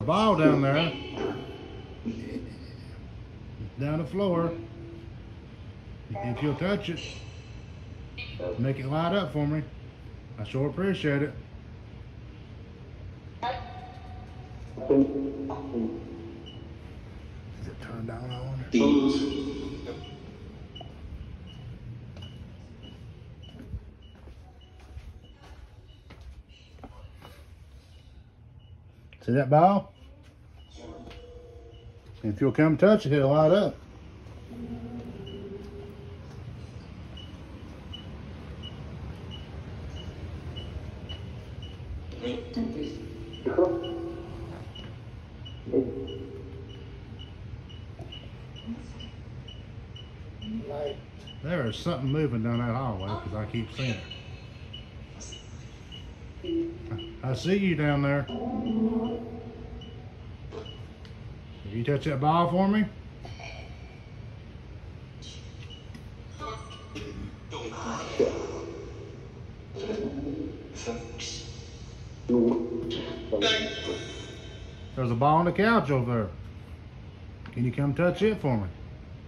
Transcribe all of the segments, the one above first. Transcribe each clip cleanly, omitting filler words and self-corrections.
ball down there. Down the floor. If you'll touch it, make it light up for me. I sure appreciate it. Is it turned down on? See that ball? If you'll come touch it, it'll light up. There is something moving down that hallway because I keep seeing it. I see you down there. Will you touch that ball for me? There's a ball on the couch over there. Can you come touch it for me?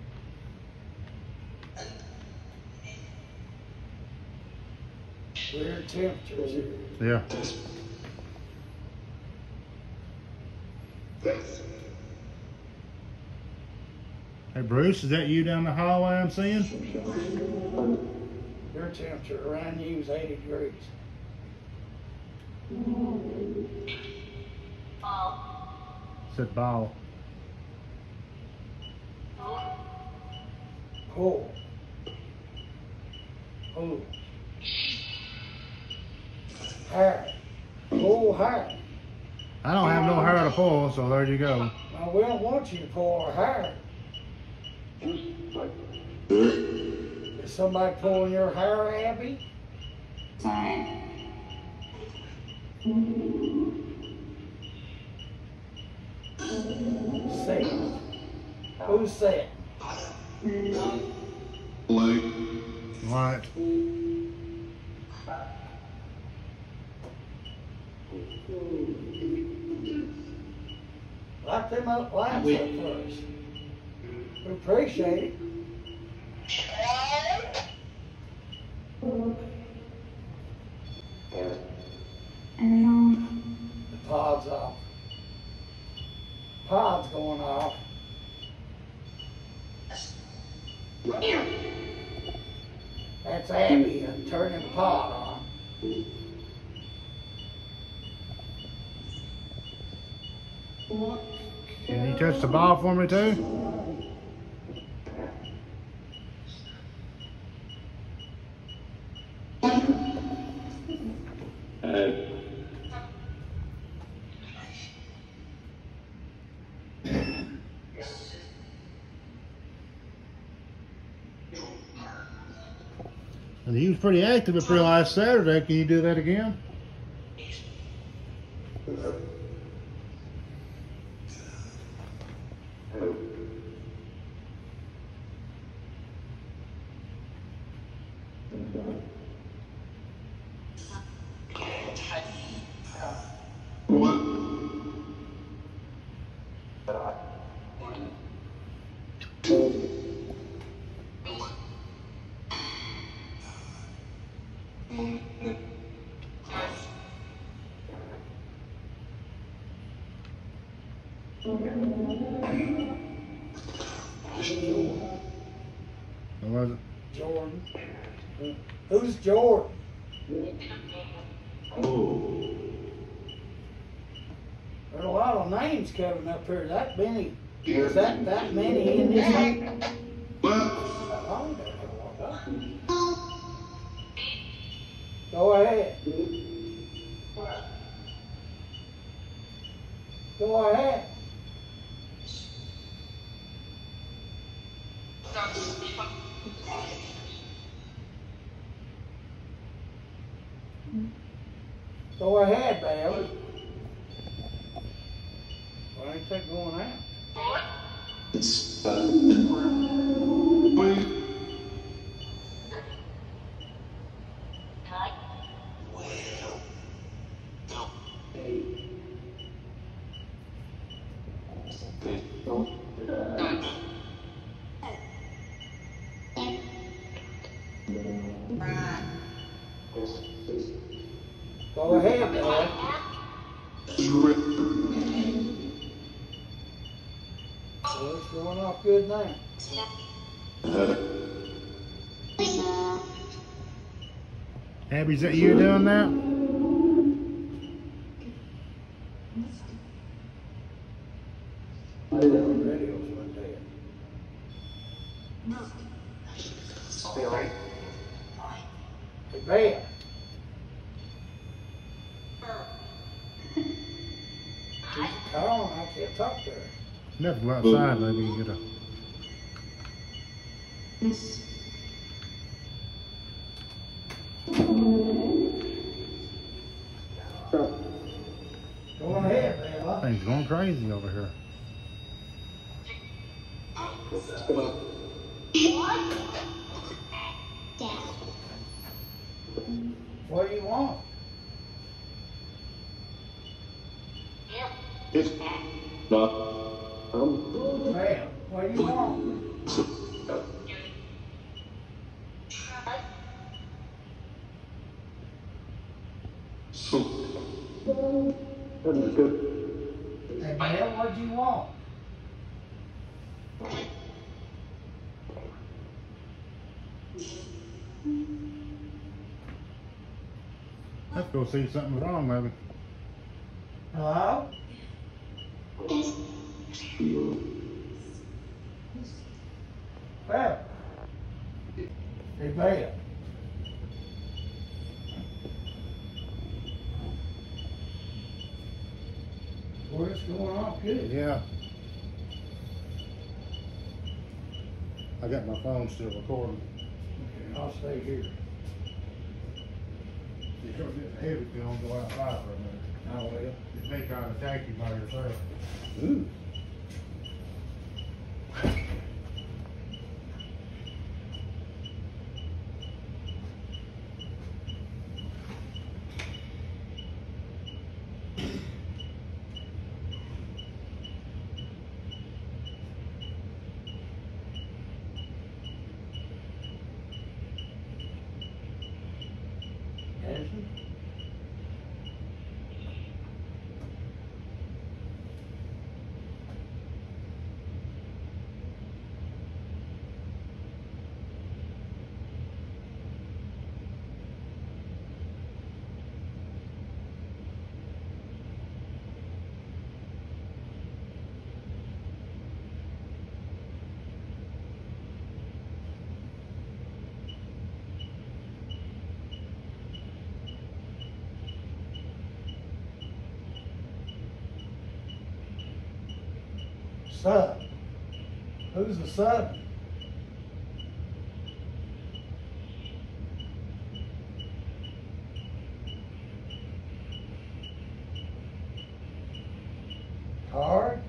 Weird temperatures here. Yeah. Hey Bruce, is that you down the hallway I'm seeing? Your temperature around you is 80 degrees. Said ball. Cold. Oh. Hair. Cold hair. I don't have no hair to pull, so there you go. Now, we don't want you to pull our hair. Is somebody pulling your hair, Abby? Say it. Who said? Right. Light them up, lights up first. We appreciate it. The pod's off. Pod's going off. That's Abby turning the pod on. Can you touch the ball for me too? And he was pretty active up here last Saturday. Can you do that again? What was it? Jordan. Who's Jordan? There's a lot of names coming up here. That many? Is that many in this? Go ahead. Go ahead. Go ahead, Belle. Why ain't that going out? Go ahead, Dad. Well, it's going off good now. Abby, is that you doing that? I didn't know the radios went dead. Hey, Beth. Come on, I can't talk to her. You have to go outside, maybe you get a. Go ahead, Bella. Thing's going crazy over here. What do you want? Bella, what do you want? Hey, Bella, what do you want? Let's go see something's wrong, maybe. Hello? Bella. Hey, Bella. Well, it's going off good. Yeah. I got my phone still recording. Okay, I'll stay here. You come get the heavy film, go outside for a minute. I will. It may try to attack you by yourself. Ooh. Addison? Sub. Who's the sub? Card?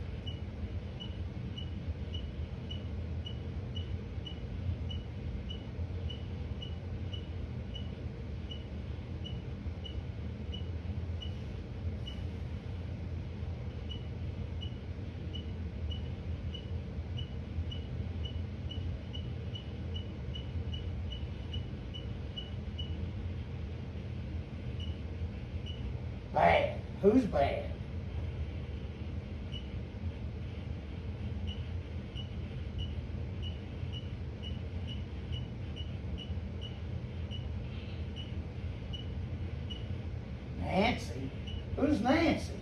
Bad. Who's bad? Nancy? Who's Nancy?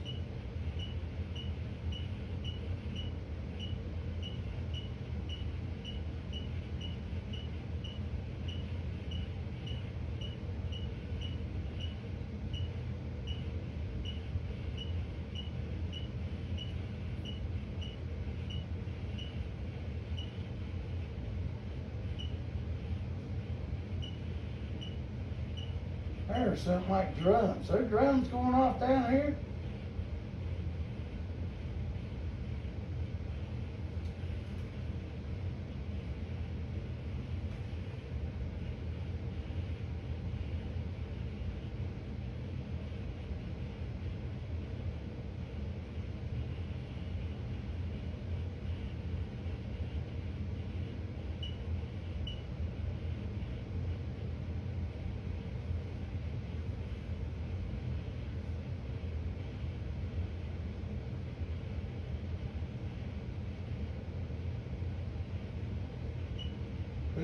There's something like drums. There drums going off down here?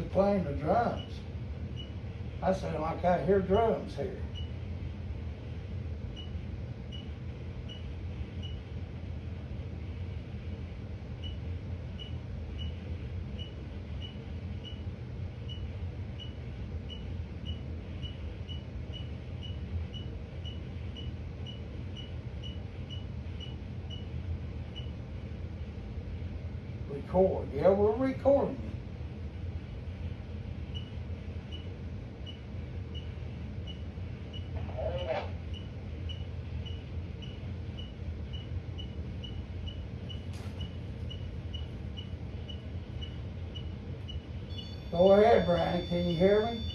just playing the drums. I sound like I hear drums here. Record. Yeah, we're recording. Go ahead, Brian. Can you hear me?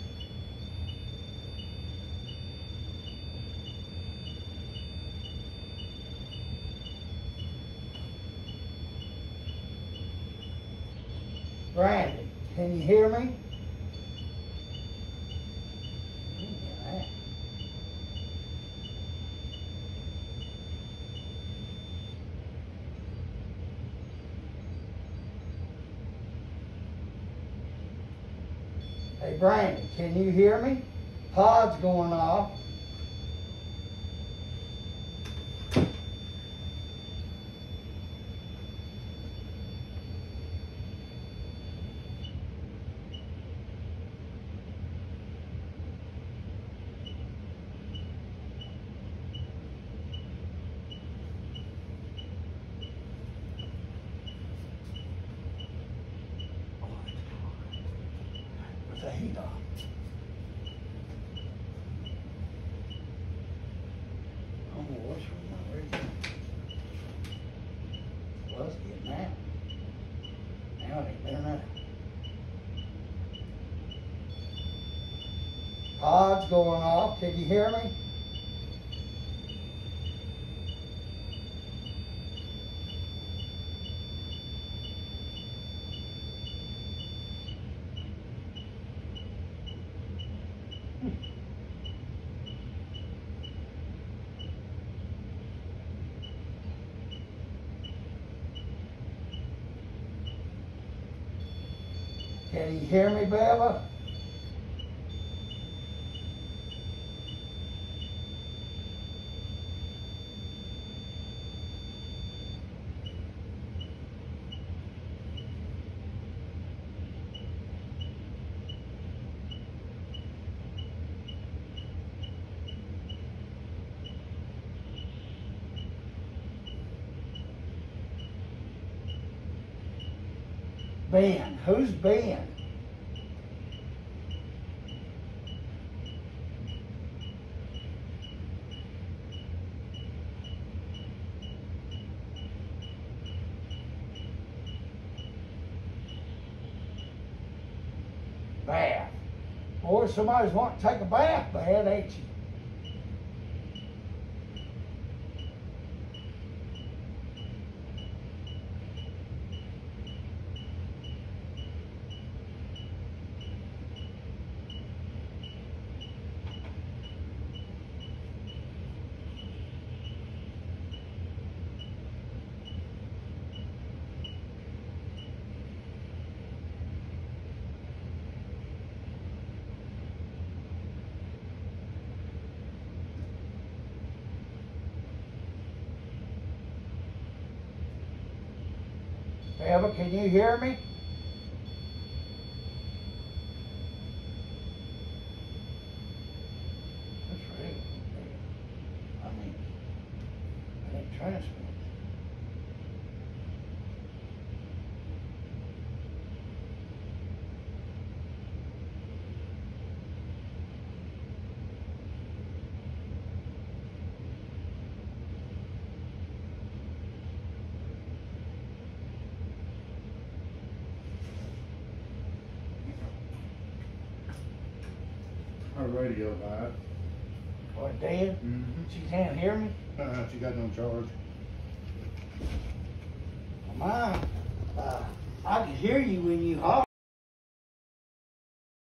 Brandon, can you hear me? Hey, Brandon, can you hear me? Pod's going off. With the heat on. Oh, what's my radio? Was getting out. Now it ain't been out. Pod's going off. Can you hear me? Can you hear me, Bella? Ben. Who's Ben? Bath. Boy, somebody's wanting to take a bath bad, ain't you? Eva, can you hear me? That's right. I mean, I ain't transmitting. Her radio died. What, dead? Mm-hmm. She can't hear me? She got no charge. Mine, I can hear you when you holler.